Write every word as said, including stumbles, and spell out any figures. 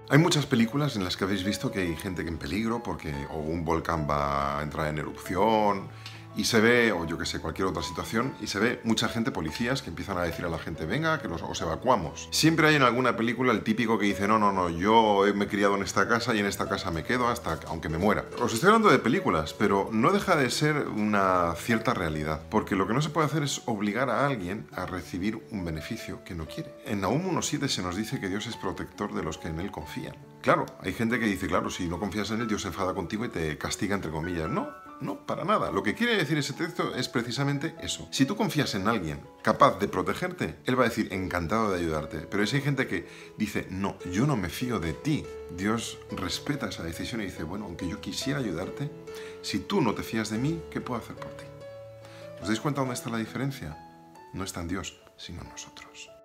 Hay muchas películas en las que habéis visto que hay gente que en peligro porque o un volcán va a entrar en erupción y se ve, o yo que sé, cualquier otra situación, y se ve mucha gente, policías, que empiezan a decir a la gente, venga, que nos, os evacuamos. Siempre hay en alguna película el típico que dice, no, no, no, yo me he criado en esta casa y en esta casa me quedo hasta aunque me muera. Os estoy hablando de películas, pero no deja de ser una cierta realidad, porque lo que no se puede hacer es obligar a alguien a recibir un beneficio que no quiere. En Nahum uno siete se nos dice que Dios es protector de los que en Él confían. Claro, hay gente que dice, claro, si no confías en Él, Dios se enfada contigo y te castiga, entre comillas. No, no, para nada. Lo que quiere decir ese texto es precisamente eso. Si tú confías en alguien capaz de protegerte, Él va a decir, encantado de ayudarte. Pero si hay gente que dice, no, yo no me fío de ti, Dios respeta esa decisión y dice, bueno, aunque yo quisiera ayudarte, si tú no te fías de mí, ¿qué puedo hacer por ti? ¿Os dais cuenta dónde está la diferencia? No está en Dios, sino en nosotros.